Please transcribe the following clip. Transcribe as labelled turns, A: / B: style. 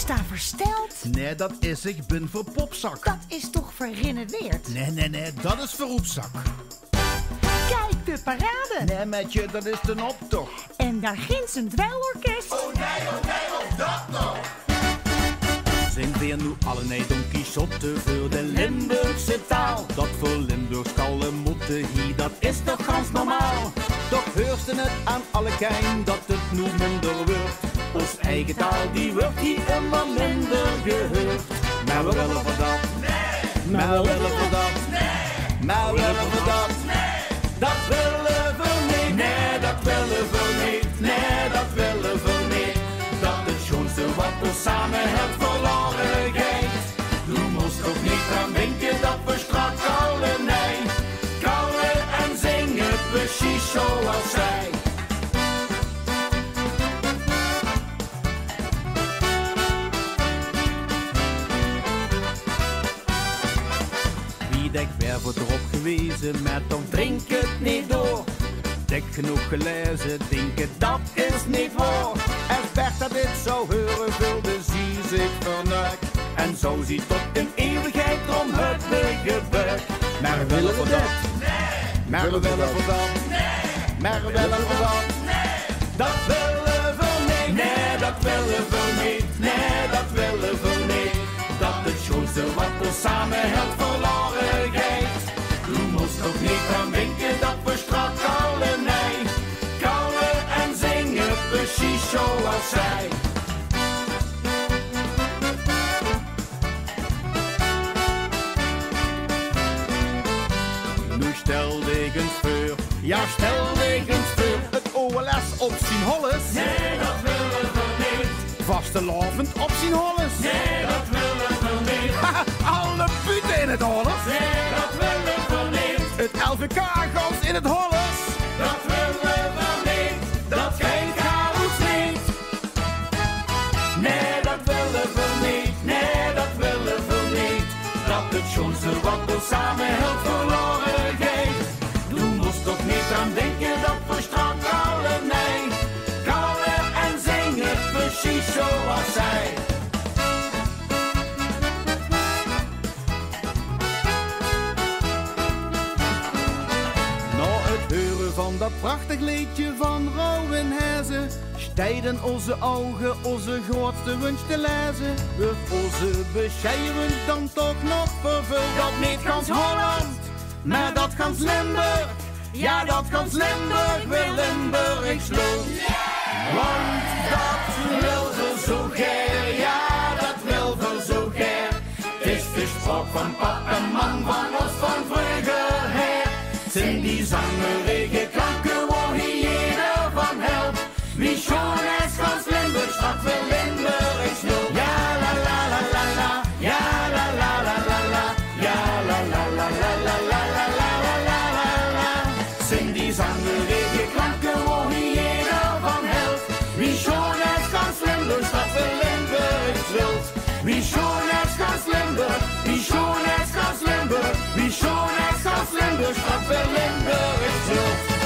A: sta versteld.
B: Nee, dat is ik ben voor popzak.
A: Dat is toch verrinneweerd?
B: Nee, dat is voor roepzak.
A: Kijk, de parade.
B: Nee, metje, dat is de optocht.
A: En daar ginds een dweilorkest.
C: Oh nee, of dat nog?
B: Zingt weer nu alle nee Don Kiesjot voor de Limburgse taal. Dat voor Limburgs kallen moeten hier, dat is toch gans normaal. Toch heurste het aan alle kijn dat het nu minder wordt. Ons eigen taal die wordt hier immer minder gehoord. Maar we willen voor dat, nee. Maar we willen voor dat, nee. Maar we willen voor dat, nee. Dat willen we niet, nee, dat willen we niet, nee, dat willen we niet. Dat het schoonste wat ons samen het verloren gaat. Du moest toch niet aan denken dat we straks alle nee. Kallen en zingen precies zoals zij. Ik werd voor erop gewezen, maar dan drink het niet door. Dik genoeg gelezen, denken dat is niet waar. En werd dat dit zou horen, wilde zie zich vernuik. En zo ziet tot in eeuwigheid om het gebuik. Maar we willen voor dat, nee. Maar we willen voor dat, nee. Maar we willen voor dat, nee. Dat willen we niet, nee, dat willen we niet, nee, dat willen we niet. Dat het schoonste wat we samen het verloren gaat. Du moest toch niet aan denken dat we straks alle nee. Kallen en zingen precies zoals zij. Nu stelde ik eens voor, ja stelde ik eens voor. Het OLS op zijn holles. Nee, dat willen we niet. Vastelavond op zijn holles. Nee, dat willen we niet. Alle puten in het holles. Nee, dat willen we niet. Het LVK-gans in het holles. Dat willen we niet. Dat geen chaos niet. Nee, dat willen we niet. Nee, dat willen we niet. Dat het schoonste wat we samen heel verloren gaat. Du moest toch niet aan denken dat we straks alle nee. Kallen en zingen precies zoals zij. Van dat prachtig liedje van Rouwenhezen stijden onze ogen onze grootste wens te lezen. Wordt onze bescheiden dan toch nog vervuld. Dat niet gans Holland, maar dat gans Limburg. Ja, dat gans Limburg wil Limburgs loon. Want dat wil we zo ger, ja, dat wil we zo ger. Het is gesproken van pap en man van ons van vroeger her. Zijn die zangerige klanken waar hier jeder van helpt. Wie schoon is gans Limburgs, dat wil Limburgs loon. Ja la la la la la, ja la la la la la, ja la la la la la la la la la la la. Zijn die zangerige klanken waar hier jeder van helpt. Wie schoon is gans Limburgs, dat wil Limburgs wilt. Wie schoon is gans Limburg, wie schoon is gans Limburg, wie schoon is gans Limburgs, dat wil Limburgs wilt.